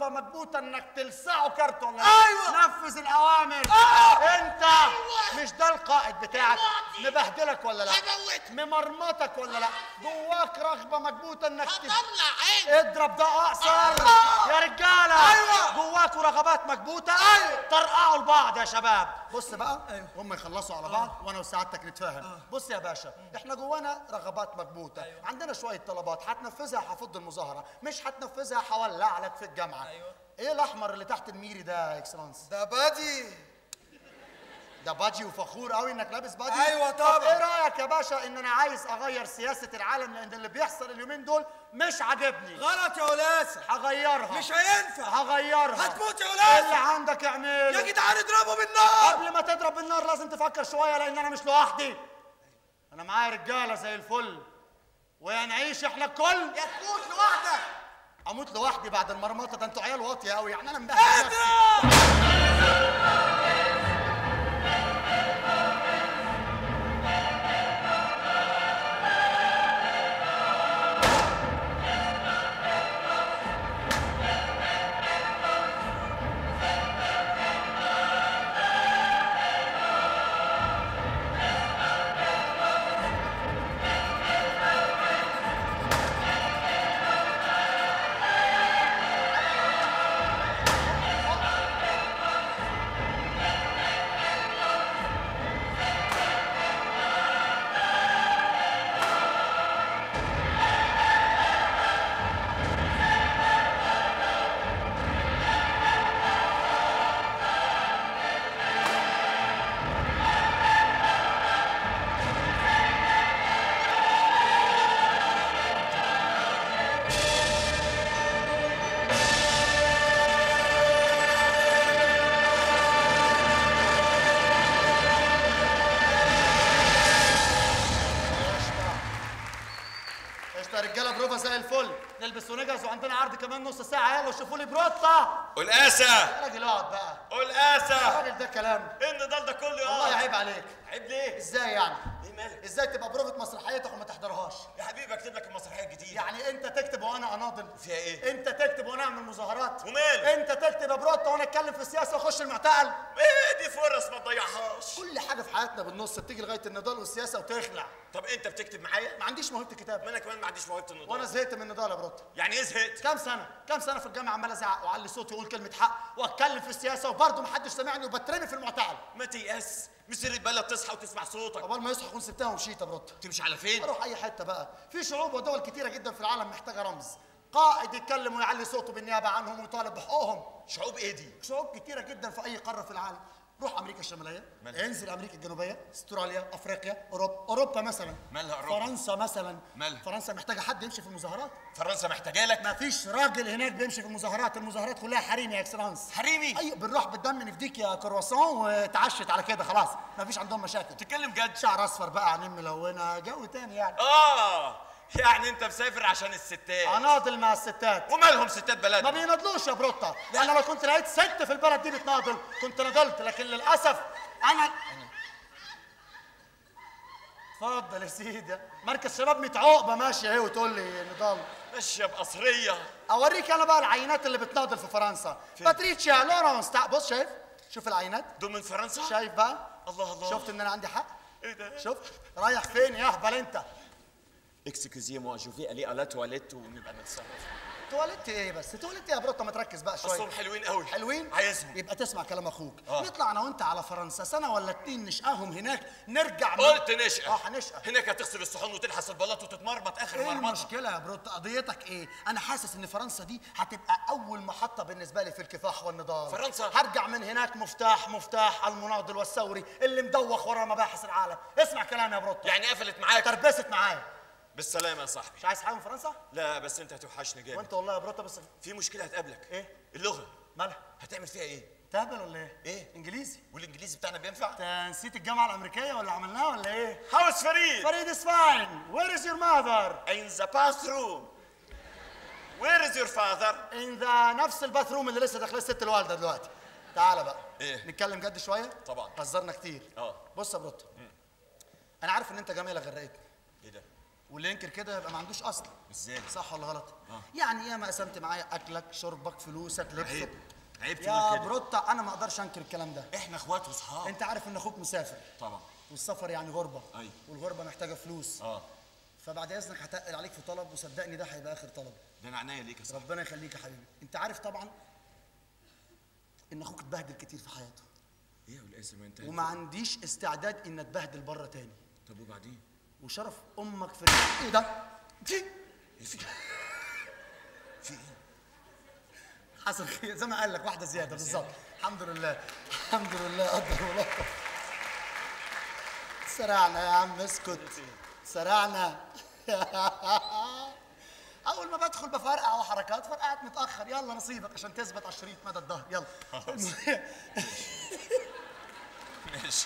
رغبه مكبوته انك تلسعه كارت ولا لا؟ ايوه نفذ الاوامر. انت مش ده القائد بتاعك؟ مبهدلك ولا لا؟ هموتك. ممرمطك ولا لا؟ جواك رغبه مكبوته انك هطلع عيني. اضرب ده اقصر يا رجاله. ايوه جواكوا رغبات مكبوته. ايوه طرقعوا لبعض يا شباب. بص بقى هم يخلصوا على بعض وانا وسعادتك نتفاهم. بص يا باشا احنا جوانا رغبات مكبوته. عندنا شويه طلبات هتنفذها هفض المظاهره، مش هتنفذها هولع لك في الجامعه. ايه الاحمر اللي تحت الميري ده يا اكسلانس؟ ده بادي. ده باجي وفخور قوي انك لابس باجي. ايوه طبعا. طب ايه رايك يا باشا ان انا عايز اغير سياسه العالم لان اللي بيحصل اليومين دول مش عاجبني؟ غلط يا ولاسه. هغيرها. مش هينفع. هغيرها. هتموت يا ولاسه. اللي عندك اعمله. يا جدعان اضربه بالنار. قبل ما تضرب بالنار لازم تفكر شويه لان انا مش لوحدي. انا معايا رجاله زي الفل ويا نعيش احنا الكل يا تموت لوحدك. اموت لوحدي بعد المرمطه؟ ده انتوا عيال واطيه قوي يعني انا مبهدل نفسي. رجاله بروفا زي الفل، نلبس ونجهز وعندنا عرض كمان نص ساعه. يلا شوفوا لي بروطه. قلقاسه يا راجل اقعد بقى. قلقاسه. الراجل ده كلام. ايه النضال ده كله يا والله عيب عليك. عيب ليه؟ ازاي يعني؟ ايه مالك؟ ازاي تبقى بروفة مسرحيتك وما تحضرهاش؟ يا حبيبي اكتب لك المسرحيه الجديده. يعني انت تكتب وانا اناضل؟ فيها ايه؟ انت تكتب وانا اعمل مظاهرات؟ ومال؟ انت تكتب يا بروطه وانا اتكلم في السياسه واخش المعتقل؟ ايه دي فرص ما تضيعهاش. كل حاجه في حياتنا بالنص بتيجي لغايه النضال والسياسه وتخلع. طب انت بتكتب معايا؟ ما عنديش موهبه الكتابه. ما انا كمان ما عنديش موهبه النضال. وانا زهقت من النضال يا بروطه. يعني ايه زهقت؟ كام سنه في الجامعه عمال ازعق واعلي صوتي واقول كلمه حق واتكلم في السياسه وبرضه محدش سامعني وبترمي في المعتقل. ما تيأس، مش البلد تصحى وتسمع صوتك. قبل ما يصحى اكون سبتها ومشيت يا بروطه. تمشي على فين؟ اروح اي حته بقى. في شعوب ودول كتيره جدا في العالم محتاجه رمز، قائد يتكلم ويعلي صوته بالنيابه عنهم ويطالب بحقوقهم. شعوب ايه دي؟ شعوب كتيره جدا في اي قاره في العالم. روح امريكا الشماليه، مالها؟ انزل امريكا الجنوبيه، استراليا، افريقيا، اوروبا مثلا. مالها اوروبا؟ فرنسا مثلا. مالها؟ فرنسا محتاجه حد يمشي في المظاهرات. فرنسا محتاجه لك؟ مفيش راجل هناك بيمشي في المظاهرات، المظاهرات كلها حريمي يا اكسلانس. حريمي؟ ايوه بنروح بالدم نفديك يا كرواسون وتعشت على كده خلاص، مفيش عندهم مشاكل. تتكلم جد؟ شعر اصفر بقى، عينين ملونه، جو تاني يعني. يعني انت مسافر عشان الستات؟ اناضل مع الستات. ومالهم ستات بلد؟ ما بيناضلوش يا بروطه. انا لو كنت لقيت ست في البلد دي بتناضل كنت نضلت، لكن للاسف انا. اتفضل يا سيدي، مركز شباب 100 عقبه ماشيه اهي وتقول لي نضال. ماشيه بقصريه. اوريك انا بقى العينات اللي بتناضل في فرنسا. باتريتشيا لورانس. بص شايف؟ شوف العينات دول من فرنسا؟ شايف بقى؟ الله الله. شفت ان انا عندي حق؟ ايه ده؟ شفت؟ رايح فين يا اهبل انت؟ اكسكوزي موا جو في الي على تواليت ونبقى نتصرف. تواليت ايه بس؟ تواليت ايه يا بروطه؟ ما تركز بقى شويه. اصلهم حلوين قوي. حلوين؟ عايزهم. يبقى تسمع كلام اخوك. نطلع انا وانت على فرنسا سنه ولا 2 نشقاهم هناك، نرجع قلت نشقى. هنشقى. هناك هتغسل الصحون وتلحس البلاط وتتمرمط اخر ايه مرمطه. المشكله يا بروطه؟ قضيتك ايه؟ انا حاسس ان فرنسا دي هتبقى اول محطه بالنسبه لي في الكفاح والنضال. فرنسا؟ هرجع من هناك مفتاح المناضل والثوري اللي مدوخ ورا مباحث العالم. اسمع كلامي يا بروطه. يعني قفلت معاك؟ تربست معايا. بالسلامه يا صاحبي. مش عايز حاجه من فرنسا؟ لا بس انت هتوحشني جامد. وانت والله يا بروطه بس في مشكله هتقابلك. ايه؟ اللغه. مالها؟ هتعمل فيها ايه؟ تهبل ولا ايه؟ ايه؟ انجليزي. والانجليزي بتاعنا بينفع؟ انت نسيت الجامعه الامريكيه ولا عملناها ولا ايه؟ هاوس فريد. فريد is fine. Where is your mother? In the bathroom. Where is your father? In the نفس الباث روم اللي لسه داخله الست الوالده دلوقتي. تعالى بقى. ايه؟ نتكلم جد شويه؟ طبعا. هزرنا كتير. اه. بص يا بروتو. انا عارف ان انت جميله غرقتني. ايه ده؟ واللي ينكر كده يبقى ما عندوش اصل. ازاي؟ صح ولا غلط؟ يعني ياما قسمت معايا اكلك شربك فلوسك لبسك. عيب يا تقول كده. بروتا انا ما اقدرش انكر الكلام ده. احنا اخوات واصحاب. انت عارف ان اخوك مسافر طبعا. والسفر يعني غربه. أيوة. والغربه محتاجه فلوس. فبعد اذنك هتقل عليك في طلب، وصدقني ده هيبقى اخر طلب. ده انا عناية ليك يا صاحبي. ربنا يخليك يا حبيبي. انت عارف طبعا ان اخوك اتبهدل كتير في حياته، ايه يا والقاسم انت؟ وما عنديش استعداد ان اتبهدل بره تاني. طب وبعدين؟ وشرف امك في ايه ده؟ ايه في ايه؟ حصل خير زي ما قال لك، واحده زياده بالظبط. الحمد لله الحمد لله. قدر الله. سرعنا يا عم، اسكت. سرعنا. اول ما بدخل بفرقع وحركات، فرقعت متاخر. يلا نصيبك عشان تثبت على الشريط مدى الظهر. يلا. ماشي.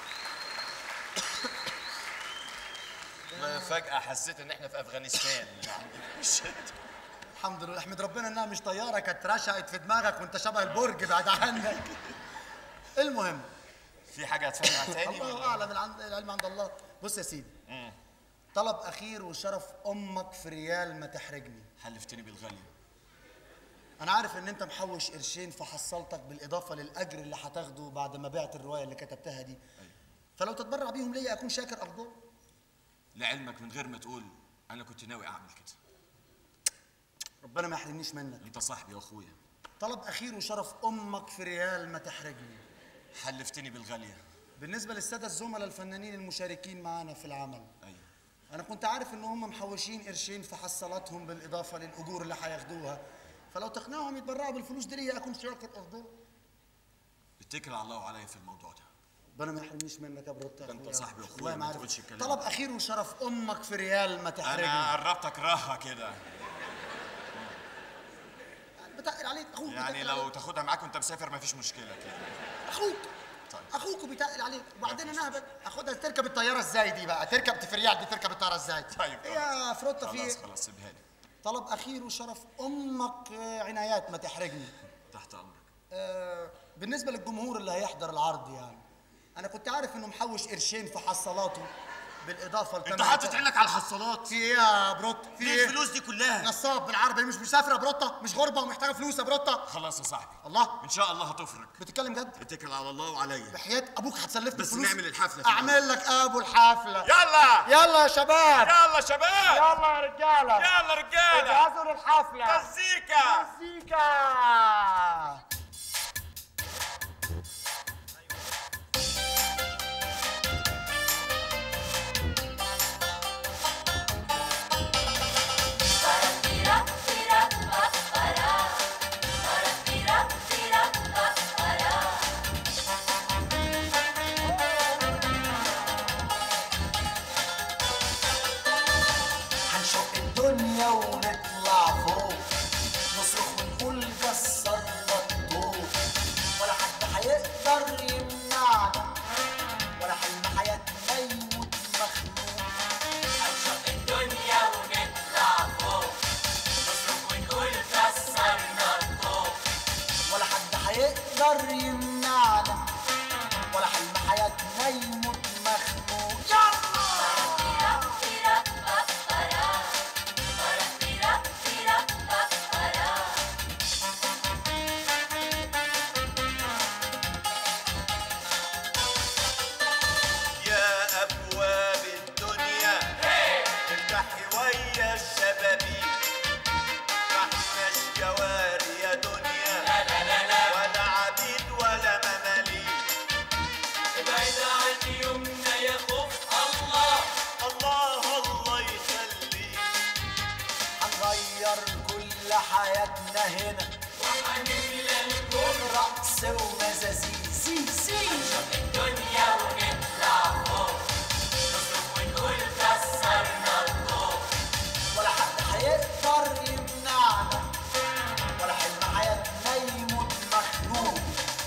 فجأة حسيت ان احنا في افغانستان يعني. الحمد لله، احمد ربنا انها مش طياره كانت رشقت في دماغك وانت شبه البرج بعد عنك. المهم، في حاجة هتفهمها تاني؟ الله اعلم، العلم عند الله. بص يا سيدي، طلب اخير وشرف امك في ريال ما تحرجني. حلفتني بالغالية. انا عارف ان انت محوش قرشين فحصلتك بالاضافه للاجر اللي هتاخده بعد ما بعت الروايه اللي كتبتها دي. فلو تتبرع بيهم ليا اكون شاكر افضل. لعلمك من غير ما تقول انا كنت ناوي اعمل كده. ربنا ما يحرمنيش منك. انت صاحبي واخويا. طلب اخير وشرف امك في ريال ما تحرجني. حلفتني بالغالية. بالنسبه للساده الزملاء الفنانين المشاركين معانا في العمل، ايوه، انا كنت عارف ان هم محوشين قرشين في حصلاتهم بالاضافه للاجور اللي هياخدوها. فلو تقنعهم يتبرعوا بالفلوس دي ليا اكون شاكر افضل. اتكل على الله وعليا في الموضوع ده. ربنا ما يحرمنيش منك يا بروتا. ده انت صاحبي واخويا، والله ما عارف. تقولش الكلام طلب ده. اخير وشرف امك في ريال ما تحرجني. انا قربت اكرهها كده. بتقل عليك اخوك. يعني لو تاخدها معاك وانت مسافر مفيش مشكلة كده. اخوك. طيب. اخوك بيتقل عليك. وبعدين انا اخدها تركب الطياره ازاي دي بقى؟ تركب في ريال دي، تركب الطياره ازاي؟ طيب ايه يا فروتا في ايه؟ خلاص سيبها لي. طلب اخير وشرف امك عنايات ما تحرجني. تحت امرك. بالنسبه للجمهور اللي هيحضر العرض، يعني انا كنت عارف انه محوش قرشين في حصالاته بالاضافه انت حاطط عينك على الحصالات. في ايه يا بروتا؟ في ايه الفلوس دي كلها؟ نصاب بالعربي. مش مسافر يا بروتا؟ مش غربه ومحتاجه فلوس يا بروتا؟ خلاص يا صاحبي، الله. ان شاء الله هتفرج. بتتكلم جد؟ اتكل على الله وعليا. بحياة ابوك هتسلفني بس الفلوس؟ نعمل الحفله في اعمل لك ابو الحفله. يلا يلا يا شباب. يلا شباب. يلا يا رجاله. يلا رجاله. اجهزوا للحفله. مزيكا. مزيكا. الدنيا ونطلع فوق، نصرخ ونقول كسرنا الطوق، ولا حد هيقدر يمنعنا، ولا حلم حياتنا يموت مخنوق. هنشق الدنيا ونطلع فوق، نصرخ ونقول كسرنا الطوق، ولا حد هيقدر يمنعنا، ولا حلم حياتنا يموت مخنوق. يلا حياتنا هنا وهنملى الكون رقص ومزازيز. هنشق الدنيا ونطلع فوق، نصرخ ونقول كسرنا الطوق، ولا حد هيقدر يمنعنا، ولا حلم حياتنا يموت مخنوق.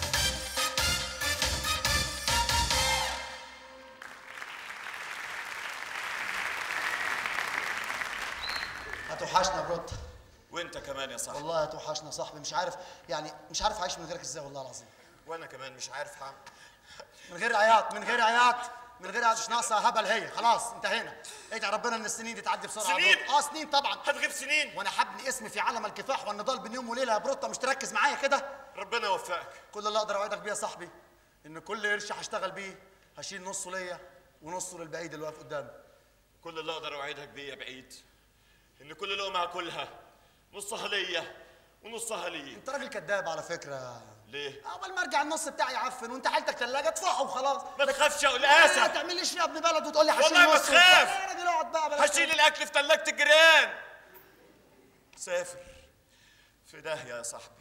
هتوحشنا يا بروتا. وانت كمان يا صاحبي. والله هتوحشنا صاحبي. مش عارف يعني، مش عارف اعيش من غيرك ازاي والله العظيم. وانا كمان مش عارف هعمل من غير عياط، من غير عياط. من غيرها مش ناقصه هبل، هي خلاص انتهينا. ادعي ربنا ان السنين دي تعدي بسرعه. سنين؟ سنين طبعا. هتغيب سنين؟ وانا حبني اسمي في عالم الكفاح والنضال بين يوم وليله يا بروتا، مش تركز معايا كده؟ ربنا يوفقك. كل اللي اقدر اوعدك بيه يا صاحبي ان كل قرش هشتغل بيه هشيل نصه ليا ونصه للبعيد اللي واقف قدامي. كل اللي اقدر اوعدك بيه يا بعيد ان كل لقمه هاكلها نصها ليا ونصها ليك. انت راجل كذاب على فكره. ليه؟ اول ما ارجع النص بتاعي يعفن وانت حالتك ثلاجه ادفعه وخلاص. ما تخافش يا ما قلقاسه. تعمليش يا ابن بلد وتقول لي هشيل والله ما نصه. تخاف. يا راجل اقعد بقى بلاش هشيل الاكل في ثلاجه الجيران. سافر في داهيه يا صاحبي.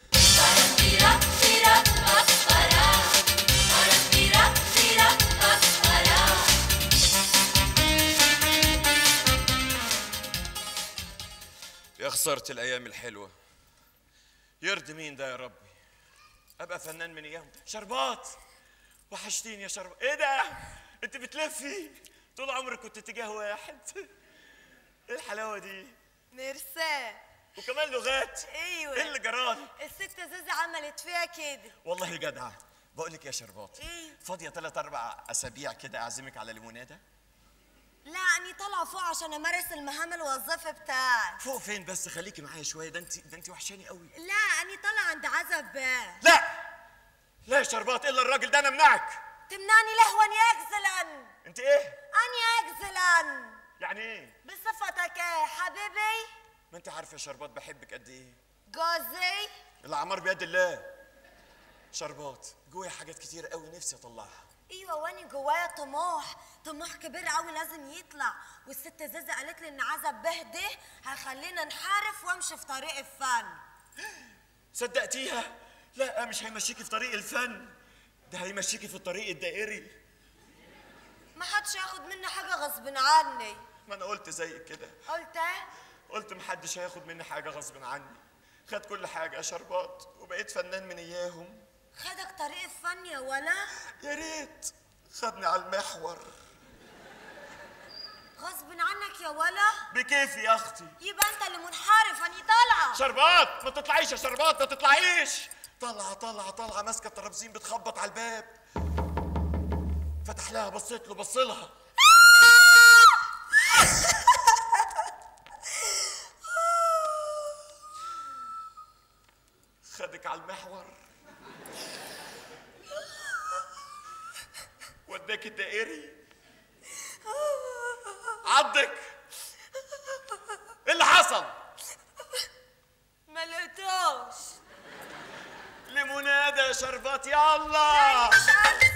يا خسارة الأيام الحلوة. يرضي مين ده يا ربي؟ أبقى فنان من أيام شربات. وحشتيني يا شربات. إيه ده؟ أنت بتلفي؟ طول عمرك كنت اتجاه واحد. إيه الحلاوة دي؟ ميرسي. وكمان لغات. ايوه. إيه اللي جرالي؟ الست زازا عملت فيها كده. والله جدعة. بقول لك يا شربات. إيه؟ فاضية 3-4 أسابيع كده أعزمك على ليمونادة؟ لا أني طالعة فوق عشان أمارس المهام الوظيفة بتاعي. فوق فين بس؟ خليكي معايا شوية. ده أنت وحشاني قوي. لا أني طالعة عند عزب باه. لا لا يا شربات، إلا الراجل ده أنا أمنعك. تمنعني لهوا أني أجزلن. أنت إيه؟ أني أجزلن. يعني إيه؟ بصفتك إيه حبيبي؟ ما أنت عارفة يا شربات بحبك قد إيه. جوزي. الأعمار بيد الله. شربات جوايا حاجات كتير قوي نفسي أطلعها. ايوه واني جوايا طموح كبير قوي لازم يطلع، والست زازا قالت لي ان عزب به ده هيخلينا نحارف وامشي في طريق الفن. صدقتيها؟ لا مش هيمشيكي في طريق الفن، ده هيمشيكي في الطريق الدائري. ما حدش ياخد مني حاجه غصب عني. ما أنا قلت زيك كده. قلت ايه؟ قلت محدش هياخد مني حاجة غصب عني. خد كل حاجة يا شربات وبقيت فنان من إياهم. خدك طريق الفن يا ولا؟ يا ريت خدني على المحور. غصب عنك يا ولا؟ بكيفي يا أختي. يبقى انت اللي منحرف. اني طالعه. شربات ما تطلعيش يا شربات، ما تطلعيش. طالعة ماسكة الترابزين بتخبط على الباب. فتح لها بصيت له بصلها. خدك على المحور وداك الدائري عضك. ايه اللي حصل؟ ما لقيتوش. ليمونادة يا شربات يلا. مش عارفه.